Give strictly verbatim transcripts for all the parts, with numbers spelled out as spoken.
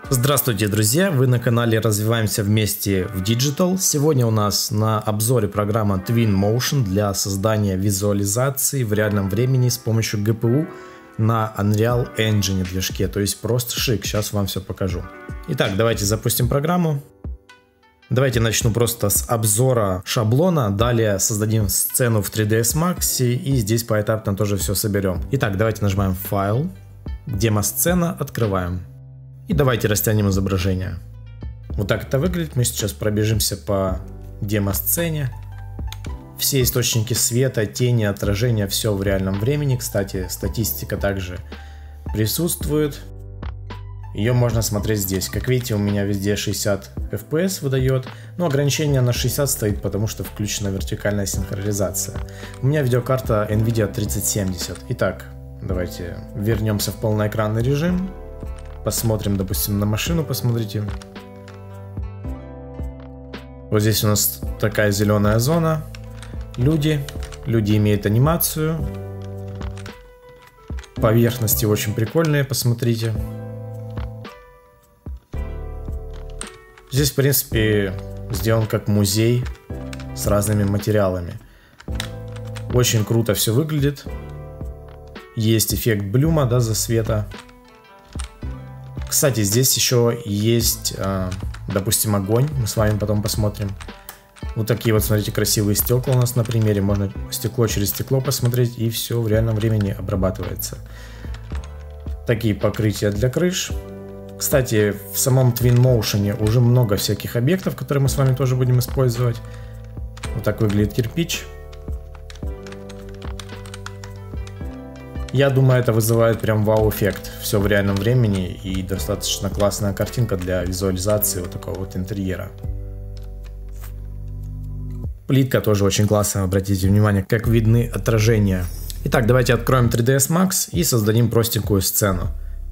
Здравствуйте, друзья! Вы на канале Развиваемся вместе в Digital. Сегодня у нас на обзоре программа Twinmotion для создания визуализации в реальном времени с помощью джи пи ю на Unreal Engine движке. То есть просто шик. Сейчас вам все покажу. Итак, давайте запустим программу. Давайте начну просто с обзора шаблона. Далее создадим сцену в три дэ эс Max и здесь поэтапно тоже все соберем. Итак, давайте нажимаем «Файл», «Демо-сцена», открываем. И давайте растянем изображение. Вот так это выглядит. Мы сейчас пробежимся по демо-сцене. Все источники света, тени, отражения, все в реальном времени. Кстати, статистика также присутствует. Ее можно смотреть здесь. Как видите, у меня везде шестьдесят эф пи эс выдает. Но ограничение на шестьдесят стоит, потому что включена вертикальная синхронизация. У меня видеокарта NVIDIA тридцать семьдесят. Итак, давайте вернемся в полноэкранный режим. Посмотрим, допустим, на машину, посмотрите. Вот здесь у нас такая зеленая зона. Люди. Люди имеют анимацию. Поверхности очень прикольные, посмотрите. Здесь, в принципе, сделан как музей с разными материалами. Очень круто все выглядит. Есть эффект блюма, да, засвета. Кстати, здесь еще есть, допустим, огонь. Мы с вами потом посмотрим. Вот такие вот, смотрите, красивые стекла у нас на примере. Можно стекло через стекло посмотреть, и все в реальном времени обрабатывается. Такие покрытия для крыш. Кстати, в самом Twinmotion уже много всяких объектов, которые мы с вами тоже будем использовать. Вот так выглядит кирпич. Я думаю, это вызывает прям вау-эффект. Все в реальном времени и достаточно классная картинка для визуализации вот такого вот интерьера. Плитка тоже очень классная, обратите внимание, как видны отражения. Итак, давайте откроем три дэ эс Max и создадим простенькую сцену.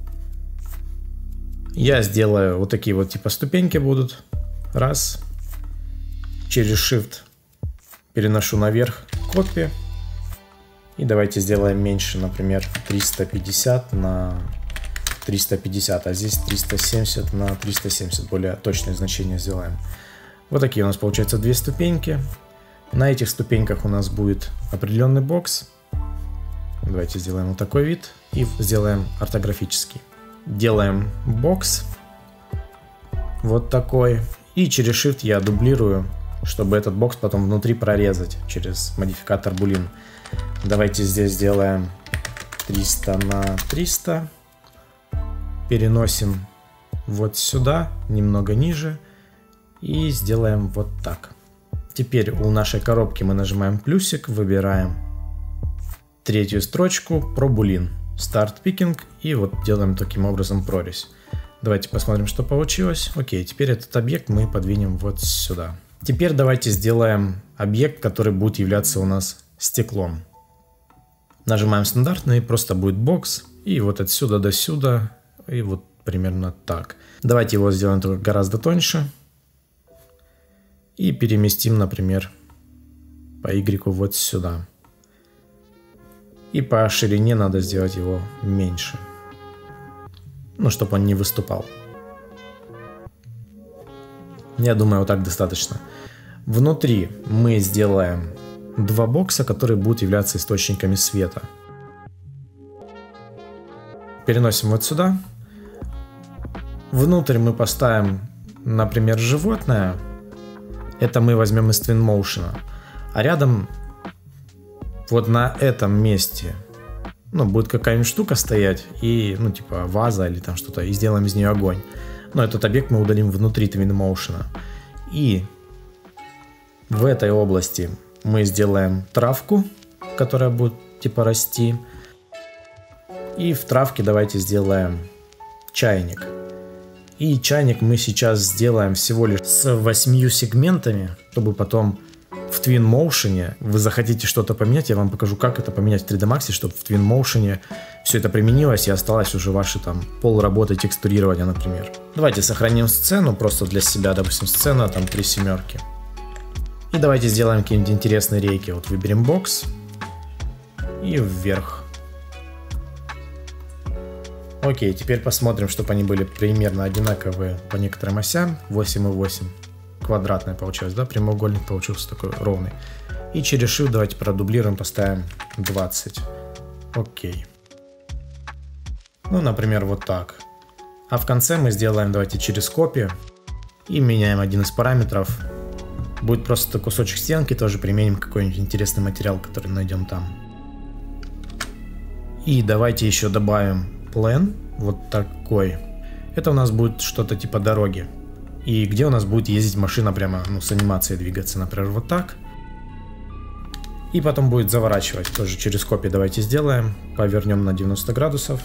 Я сделаю вот такие вот типа ступеньки будут. Раз. Через Shift переношу наверх копи. И давайте сделаем меньше, например, триста пятьдесят на триста пятьдесят, а здесь триста семьдесят на триста семьдесят, более точное значение сделаем. Вот такие у нас получаются две ступеньки. На этих ступеньках у нас будет определенный бокс. Давайте сделаем вот такой вид и сделаем ортографический. Делаем бокс вот такой, и через Shift я дублирую, чтобы этот бокс потом внутри прорезать через модификатор Boolean. Давайте здесь сделаем триста на триста. Переносим вот сюда, немного ниже. И сделаем вот так. Теперь у нашей коробки мы нажимаем плюсик, выбираем третью строчку про Boolean. Start Picking. И вот делаем таким образом прорезь. Давайте посмотрим, что получилось. Окей, теперь этот объект мы подвинем вот сюда. Теперь давайте сделаем объект, который будет являться у нас стеклом. Нажимаем стандартный, просто будет бокс. И вот отсюда до сюда. И вот примерно так. Давайте его сделаем только гораздо тоньше. И переместим, например, по Y вот сюда. И по ширине надо сделать его меньше. Ну, чтобы он не выступал. Я думаю, вот так достаточно. Внутри мы сделаем два бокса, которые будут являться источниками света. Переносим вот сюда. Внутрь мы поставим, например, животное. Это мы возьмем из Twinmotion. А рядом, вот на этом месте, ну, будет какая-нибудь штука стоять. И, ну, типа ваза или там что-то. И сделаем из нее огонь. Но этот объект мы удалим внутри Twinmotion. И в этой области мы сделаем травку, которая будет типа расти. И в травке давайте сделаем чайник. И чайник мы сейчас сделаем всего лишь с восьмью сегментами, чтобы потом в Twinmotion вы захотите что-то поменять, я вам покажу, как это поменять в три дэ Max, чтобы в Twinmotion все это применилось и осталось уже ваши там пол работы текстурирования, например. Давайте сохраним сцену просто для себя, допустим, сцена там три семерки. И давайте сделаем какие-нибудь интересные рейки. Вот выберем бокс и вверх. Окей, теперь посмотрим, чтобы они были примерно одинаковые по некоторым осям. восемь и восемь. Квадратная получилась, да? Прямоугольник получился такой ровный. И через Shift давайте продублируем, поставим двадцать. Окей. Ну, например, вот так. А в конце мы сделаем, давайте, через копию. И меняем один из параметров. Будет просто кусочек стенки, тоже применим какой-нибудь интересный материал, который найдем там. И давайте еще добавим план, вот такой. Это у нас будет что-то типа дороги. И где у нас будет ездить машина прямо, ну, с анимацией двигаться, например, вот так. И потом будет заворачивать, тоже через копию давайте сделаем. Повернем на девяносто градусов.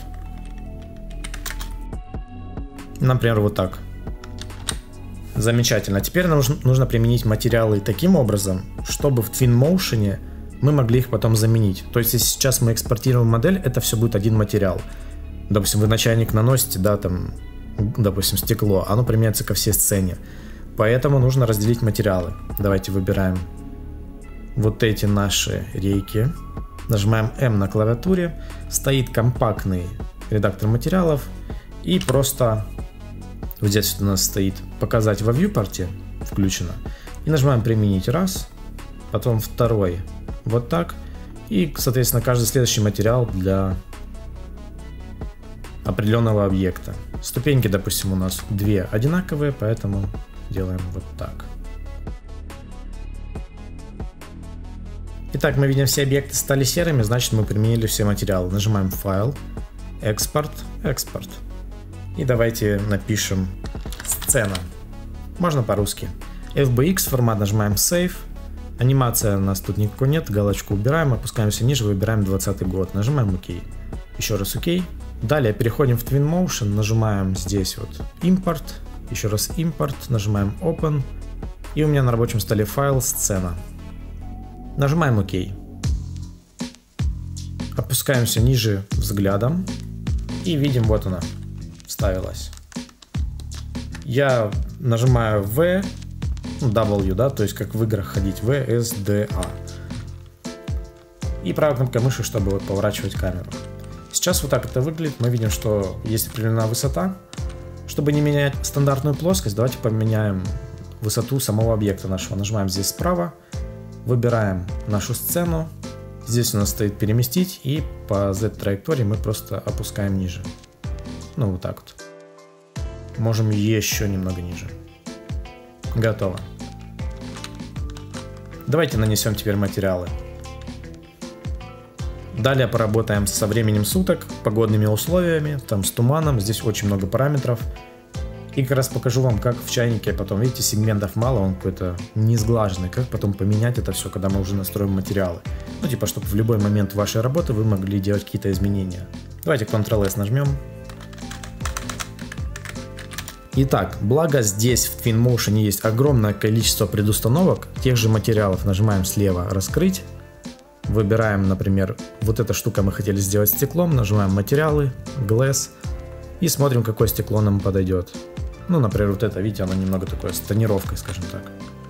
Например, вот так. Замечательно. Теперь нужно, нужно применить материалы таким образом, чтобы в Twinmotion мы могли их потом заменить. То есть, если сейчас мы экспортируем модель, это все будет один материал. Допустим, вы на чайник наносите, да, там, допустим, стекло, оно применяется ко всей сцене. Поэтому нужно разделить материалы. Давайте выбираем вот эти наши рейки. Нажимаем М на клавиатуре. Стоит компактный редактор материалов. И просто вот здесь у нас стоит показать во viewport, включено. И нажимаем применить раз, потом второй вот так. И, соответственно, каждый следующий материал для определенного объекта. Ступеньки, допустим, у нас две одинаковые, поэтому делаем вот так. Итак, мы видим, все объекты стали серыми, значит, мы применили все материалы. Нажимаем файл, экспорт, экспорт. И давайте напишем сцена. Можно по-русски. эф би икс формат, нажимаем Save. Анимация у нас тут никакой нет. Галочку убираем, опускаемся ниже, выбираем двадцатый год. Нажимаем ОК. Еще раз ОК. Далее переходим в Twinmotion, нажимаем здесь вот Import. Еще раз Import, нажимаем Open. И у меня на рабочем столе файл сцена. Нажимаем ОК. Опускаемся ниже взглядом. И видим, вот она. Вставилась. Я нажимаю V, W, да, то есть как в играх ходить, V, S, D, A. И правой кнопкой мыши, чтобы вот поворачивать камеру. Сейчас вот так это выглядит. Мы видим, что есть определенная высота. Чтобы не менять стандартную плоскость, давайте поменяем высоту самого объекта нашего. Нажимаем здесь справа, выбираем нашу сцену. Здесь у нас стоит переместить, и по Z-траектории мы просто опускаем ниже. Ну, вот так вот. Можем еще немного ниже. Готово. Давайте нанесем теперь материалы. Далее поработаем со временем суток, погодными условиями, там с туманом. Здесь очень много параметров. И как раз покажу вам, как в чайнике потом, видите, сегментов мало, он какой-то не сглаженный. Как потом поменять это все, когда мы уже настроим материалы. Ну, типа, чтобы в любой момент вашей работы вы могли делать какие-то изменения. Давайте контрол эс нажмем. Итак, благо здесь в Twinmotion есть огромное количество предустановок тех же материалов. Нажимаем слева «Раскрыть». Выбираем, например, вот эта штука мы хотели сделать стеклом. Нажимаем «Материалы», «Glass». И смотрим, какое стекло нам подойдет. Ну, например, вот это, видите, оно немного такое с тонировкой, скажем так.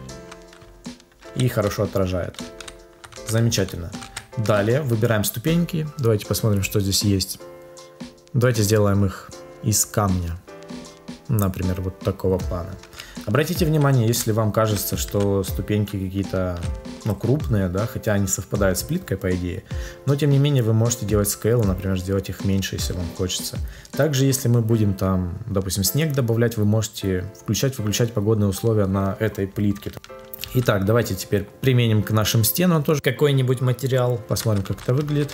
И хорошо отражает. Замечательно. Далее выбираем ступеньки. Давайте посмотрим, что здесь есть. Давайте сделаем их из камня. Например, вот такого плана. Обратите внимание, если вам кажется, что ступеньки какие-то, ну, крупные, да, хотя они совпадают с плиткой, по идее, но тем не менее вы можете делать скейл, например, сделать их меньше, если вам хочется. Также, если мы будем там, допустим, снег добавлять, вы можете включать-выключать погодные условия на этой плитке. Итак, давайте теперь применим к нашим стенам тоже какой-нибудь материал, посмотрим, как это выглядит.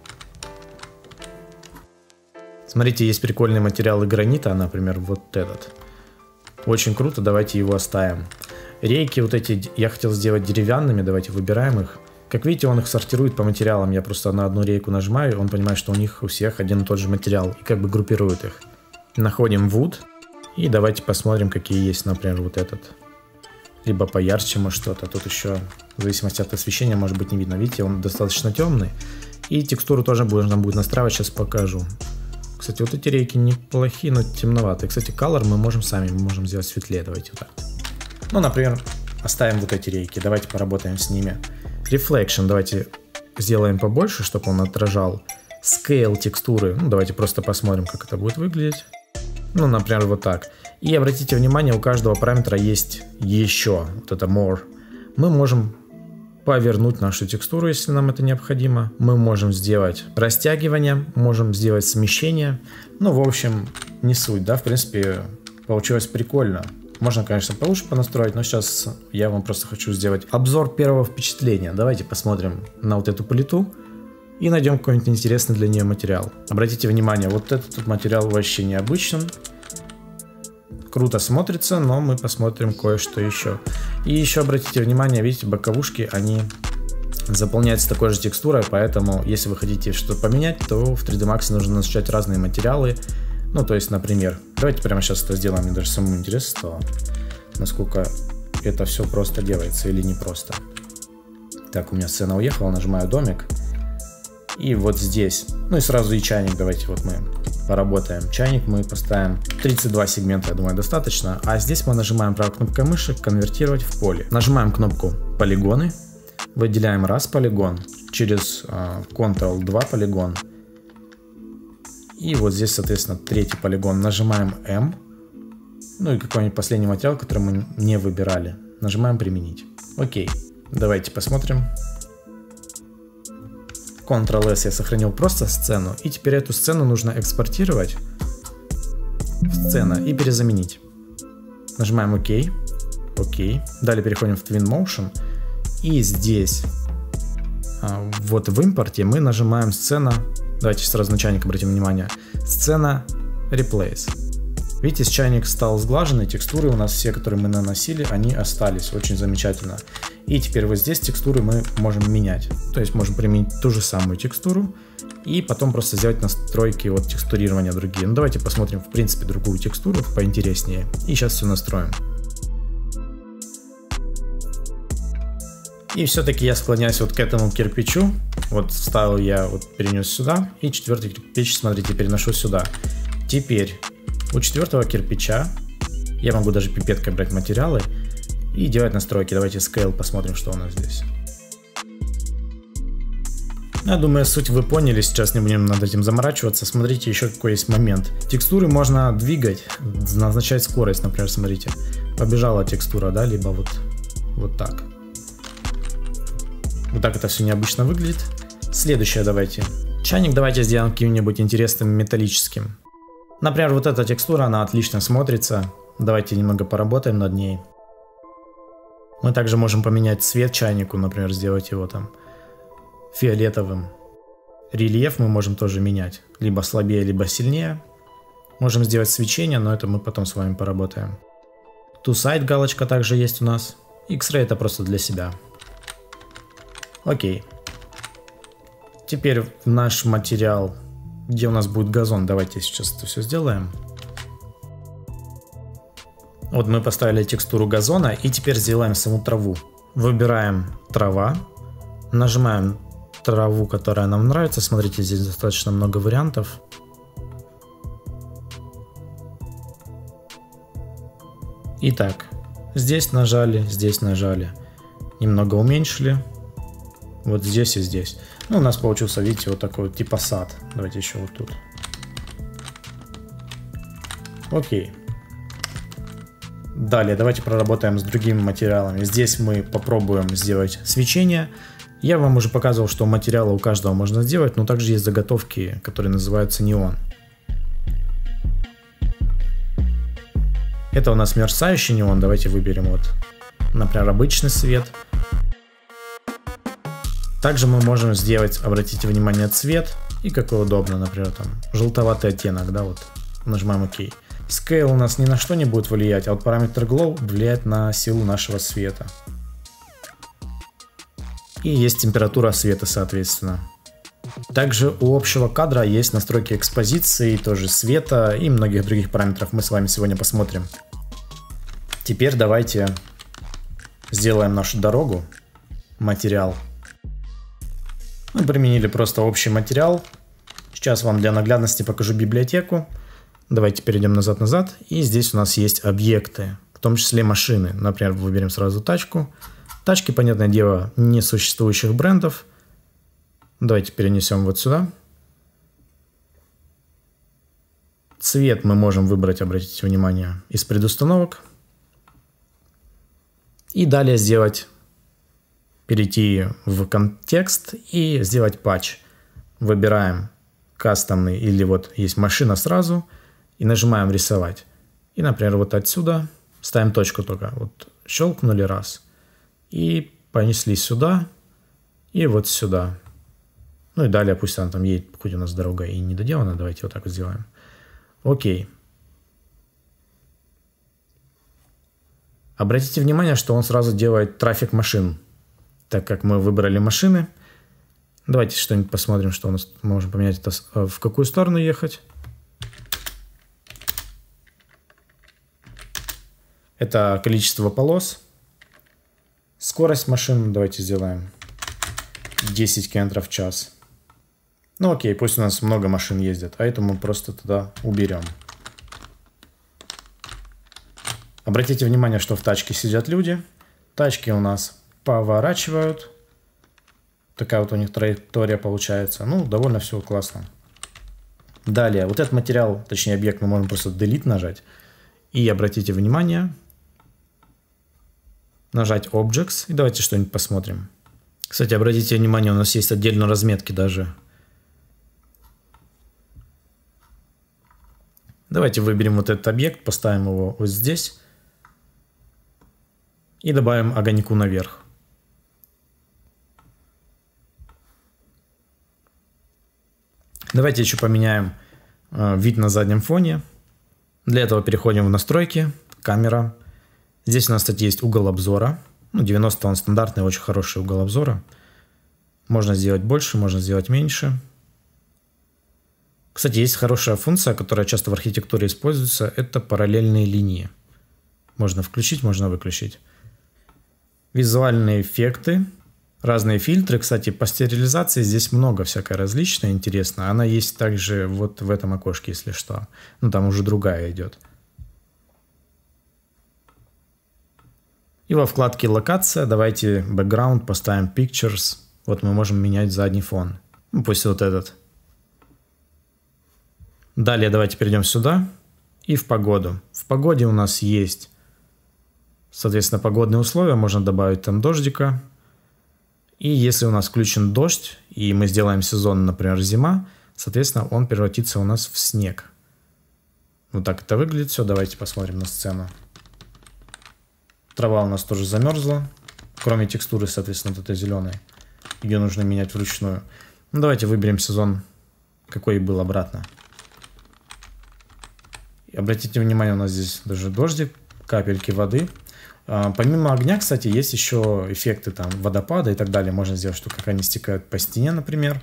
Смотрите, есть прикольные материалы гранита, например, вот этот. Очень круто, давайте его оставим. Рейки вот эти я хотел сделать деревянными, давайте выбираем их. Как видите, он их сортирует по материалам. Я просто на одну рейку нажимаю, и он понимает, что у них у всех один и тот же материал, и как бы группирует их. Находим wood, и давайте посмотрим, какие есть, например, вот этот. Либо поярче, может, что-то. Тут еще, в зависимости от освещения, может быть, не видно. Видите, он достаточно темный. И текстуру тоже можно будет настраивать, сейчас покажу. Кстати, вот эти рейки неплохие, но темноватые. Кстати, color мы можем сами, мы можем сделать светлее. Давайте вот так. Ну, например, оставим вот эти рейки. Давайте поработаем с ними. Reflection давайте сделаем побольше, чтобы он отражал. Scale текстуры, ну, давайте просто посмотрим, как это будет выглядеть. Ну, например, вот так. И обратите внимание, у каждого параметра есть еще, вот это more. Мы можем повернуть нашу текстуру, если нам это необходимо. Мы можем сделать растягивание, можем сделать смещение. Ну, в общем, не суть, да, в принципе, получилось прикольно. Можно, конечно, получше понастроить, но сейчас я вам просто хочу сделать обзор первого впечатления. Давайте посмотрим на вот эту плиту и найдем какой-нибудь интересный для нее материал. Обратите внимание, вот этот материал вообще необычен. Круто смотрится, но мы посмотрим кое-что еще. И еще обратите внимание, видите, боковушки, они заполняются такой же текстурой, поэтому если вы хотите что-то поменять, то в три дэ Max нужно назначать разные материалы. Ну, то есть, например, давайте прямо сейчас это сделаем, мне даже самому интересно стало, насколько это все просто делается или не просто. Так, у меня сцена уехала, нажимаю домик. И вот здесь, ну и сразу и чайник, давайте вот мы поработаем. Чайник мы поставим тридцать два сегмента, я думаю, достаточно. А здесь мы нажимаем правой кнопкой мыши «Конвертировать в поле». Нажимаем кнопку «Полигоны», выделяем раз полигон, через э, контрол два полигон. И вот здесь, соответственно, третий полигон. Нажимаем М. Ну и какой-нибудь последний материал, который мы не выбирали. Нажимаем «Применить». Окей. Давайте посмотрим. контрол эс я сохранил просто сцену. И теперь эту сцену нужно экспортировать в сцену и перезаменить. Нажимаем ОК. Окей. Далее переходим в Twinmotion. И здесь, вот в импорте, мы нажимаем сцена. Давайте сразу на чайник обратим внимание. Сцена Replace. Видите, чайник стал сглаженный, текстуры у нас все, которые мы наносили, они остались. Очень замечательно. И теперь вот здесь текстуры мы можем менять. То есть можем применить ту же самую текстуру и потом просто сделать настройки вот текстурирования другие. Ну давайте посмотрим в принципе другую текстуру поинтереснее. И сейчас все настроим. И все-таки я склоняюсь вот к этому кирпичу. Вот вставил я, вот перенес сюда. И четвертый кирпич, смотрите, переношу сюда. Теперь у четвертого кирпича я могу даже пипеткой брать материалы и делать настройки. Давайте scale посмотрим, что у нас здесь. Я думаю, суть вы поняли, сейчас не будем над этим заморачиваться. Смотрите, еще какой есть момент. Текстуры можно двигать, назначать скорость, например, смотрите. Побежала текстура, да, либо вот, вот так. Вот так это все необычно выглядит. Следующее давайте. Чайник давайте сделаем каким-нибудь интересным металлическим. Например, вот эта текстура, она отлично смотрится. Давайте немного поработаем над ней. Мы также можем поменять цвет чайнику, например, сделать его там фиолетовым. Рельеф мы можем тоже менять. Либо слабее, либо сильнее. Можем сделать свечение, но это мы потом с вами поработаем. Two-side галочка также есть у нас. X-Ray это просто для себя. Окей. Теперь в наш материал, где у нас будет газон, давайте сейчас это все сделаем. Вот мы поставили текстуру газона и теперь сделаем саму траву. Выбираем трава, нажимаем траву, которая нам нравится. Смотрите, здесь достаточно много вариантов. Итак, здесь нажали, здесь нажали. Немного уменьшили. Вот здесь и здесь. Ну, у нас получился, видите, вот такой вот типа сад. Давайте еще вот тут. Окей. Далее давайте проработаем с другими материалами. Здесь мы попробуем сделать свечение. Я вам уже показывал, что материалы у каждого можно сделать, но также есть заготовки, которые называются неон. Это у нас мерцающий неон. Давайте выберем вот, например, обычный свет. Также мы можем сделать, обратите внимание, цвет и какой удобно, например, там желтоватый оттенок, да, вот. Нажимаем ОК. Scale у нас ни на что не будет влиять, а вот параметр Glow влияет на силу нашего света. И есть температура света, соответственно. Также у общего кадра есть настройки экспозиции, тоже света и многих других параметров мы с вами сегодня посмотрим. Теперь давайте сделаем нашу дорогу, материал. Мы применили просто общий материал. Сейчас вам для наглядности покажу библиотеку. Давайте перейдем назад-назад. И здесь у нас есть объекты, в том числе машины. Например, выберем сразу тачку. Тачки, понятное дело, несуществующих брендов. Давайте перенесем вот сюда. Цвет мы можем выбрать, обратите внимание, из предустановок. И далее сделать, перейти в контекст и сделать патч. Выбираем кастомный или вот есть машина сразу и нажимаем рисовать. И, например, вот отсюда ставим точку только. Вот щелкнули раз. И понеслись сюда и вот сюда. Ну и далее пусть она там едет, хоть у нас дорога и не доделана. Давайте вот так вот сделаем. Окей. Обратите внимание, что он сразу делает трафик машин. Так как мы выбрали машины. Давайте что-нибудь посмотрим, что у нас. Мы можем поменять это, в какую сторону ехать. Это количество полос. Скорость машин давайте сделаем десять километров в час. Ну окей, пусть у нас много машин ездят, а это мы просто туда уберем. Обратите внимание, что в тачке сидят люди. Тачки у нас поворачивают. Такая вот у них траектория получается. Ну, довольно все классно. Далее, вот этот материал, точнее объект, мы можем просто Delete нажать. И обратите внимание, нажать Objects. И давайте что-нибудь посмотрим. Кстати, обратите внимание, у нас есть отдельно разметки даже. Давайте выберем вот этот объект, поставим его вот здесь. И добавим огоньку наверх. Давайте еще поменяем э, вид на заднем фоне. Для этого переходим в настройки, камера. Здесь у нас, кстати, есть угол обзора. Ну, девяносто он стандартный, очень хороший угол обзора. Можно сделать больше, можно сделать меньше. Кстати, есть хорошая функция, которая часто в архитектуре используется. Это параллельные линии. Можно включить, можно выключить. Визуальные эффекты. Разные фильтры. Кстати, по стерилизации здесь много всякой различной, интересно. Она есть также вот в этом окошке, если что. Ну, там уже другая идет. И во вкладке «Локация» давайте background поставим Pictures. Вот мы можем менять задний фон. Ну, пусть вот этот. Далее давайте перейдем сюда и в погоду. В погоде у нас есть, соответственно, погодные условия. Можно добавить там дождика. И если у нас включен дождь, и мы сделаем сезон, например, зима, соответственно, он превратится у нас в снег. Вот так это выглядит все. Давайте посмотрим на сцену. Трава у нас тоже замерзла. Кроме текстуры, соответственно, вот этой зеленой. Ее нужно менять вручную. Ну, давайте выберем сезон, какой и был обратно. И обратите внимание, у нас здесь даже дождик, капельки воды. А, помимо огня, кстати, есть еще эффекты там водопада и так далее. Можно сделать, что как они стекают по стене, например.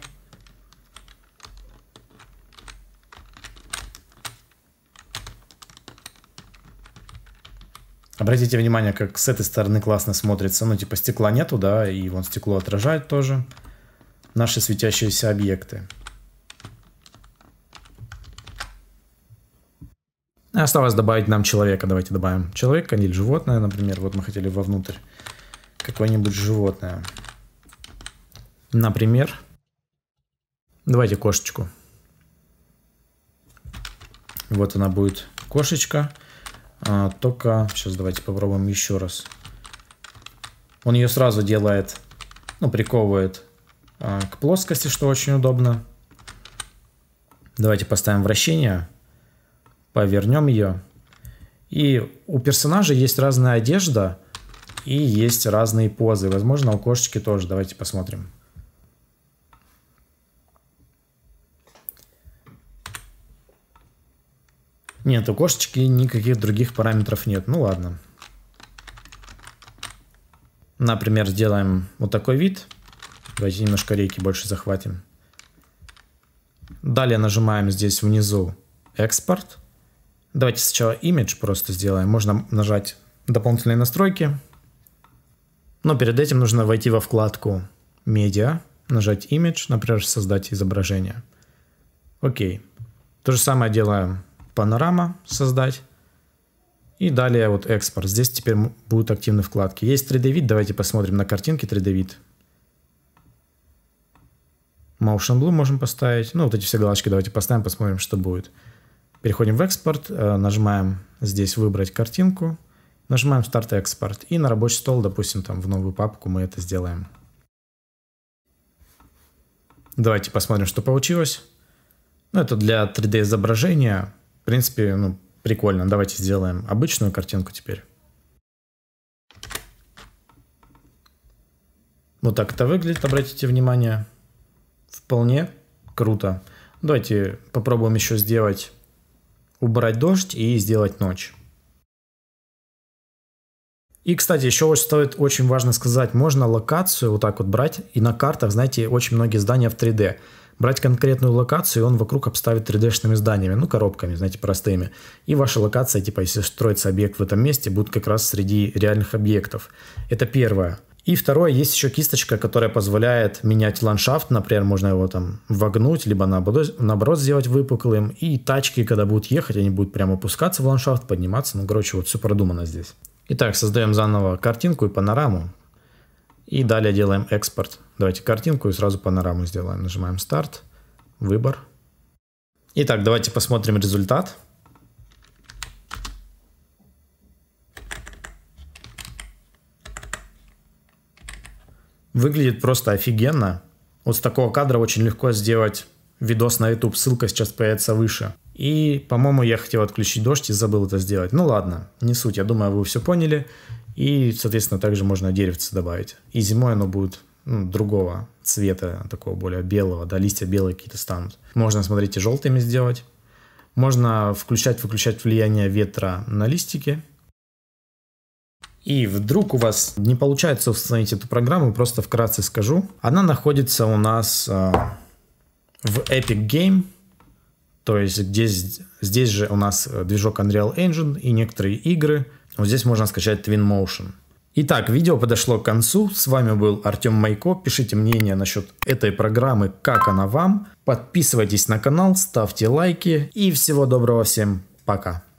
Обратите внимание, как с этой стороны классно смотрится. Ну, типа стекла нету, да, и вон стекло отражает тоже наши светящиеся объекты. Осталось добавить нам человека. Давайте добавим человека или животное, например. Вот мы хотели вовнутрь какое-нибудь животное. Например, давайте кошечку. Вот она будет кошечка. А, только сейчас давайте попробуем еще раз. Он ее сразу делает, ну, приковывает а, к плоскости, что очень удобно. Давайте поставим вращение. Повернем ее. И у персонажа есть разная одежда и есть разные позы. Возможно, у кошечки тоже. Давайте посмотрим. Нет, у кошечки никаких других параметров нет. Ну ладно. Например, сделаем вот такой вид. Давайте немножко рейки больше захватим. Далее нажимаем здесь внизу «Экспорт». Давайте сначала image просто сделаем. Можно нажать дополнительные настройки. Но перед этим нужно войти во вкладку «Медиа», нажать «Image», например, создать изображение. Окей. То же самое делаем «Панорама», создать. И далее вот «Экспорт». Здесь теперь будут активны вкладки. Есть три дэ вид. Давайте посмотрим на картинке три дэ вид. Motion Blue можем поставить. Ну, вот эти все галочки давайте поставим, посмотрим, что будет. Переходим в экспорт, нажимаем здесь выбрать картинку, нажимаем старт экспорт и на рабочий стол, допустим, там в новую папку мы это сделаем. Давайте посмотрим, что получилось. Ну, это для три дэ изображения. В принципе, ну, прикольно. Давайте сделаем обычную картинку теперь. Вот так это выглядит, обратите внимание. Вполне круто. Давайте попробуем еще сделать, убрать дождь и сделать ночь. И, кстати, еще стоит очень важно сказать, можно локацию вот так вот брать и на картах, знаете, очень многие здания в три дэ. Брать конкретную локацию, и он вокруг обставит три дэ-шными зданиями, ну, коробками, знаете, простыми. И ваша локация, типа, если строится объект в этом месте, будет как раз среди реальных объектов. Это первое. И второе, есть еще кисточка, которая позволяет менять ландшафт. Например, можно его там вогнуть, либо наоборот, наоборот сделать выпуклым. И тачки, когда будут ехать, они будут прямо опускаться в ландшафт, подниматься. Ну, короче, вот все продумано здесь. Итак, создаем заново картинку и панораму. И далее делаем экспорт. Давайте картинку и сразу панораму сделаем. Нажимаем старт, выбор. Итак, давайте посмотрим результат. Выглядит просто офигенно. Вот с такого кадра очень легко сделать видос на YouTube. Ссылка сейчас появится выше. И, по-моему, я хотел отключить дождь и забыл это сделать. Ну ладно, не суть. Я думаю, вы все поняли. И, соответственно, также можно деревце добавить. И зимой оно будет, ну, другого цвета, такого более белого. Да, листья белые какие-то станут. Можно, смотрите, желтыми сделать. Можно включать-выключать влияние ветра на листики. И вдруг у вас не получается установить эту программу, просто вкратце скажу. Она находится у нас э, в Epic Game. То есть здесь, здесь же у нас движок Unreal Engine и некоторые игры. Вот здесь можно скачать Twinmotion. Итак, видео подошло к концу. С вами был Артем Майко. Пишите мнение насчет этой программы, как она вам. Подписывайтесь на канал, ставьте лайки. И всего доброго всем. Пока.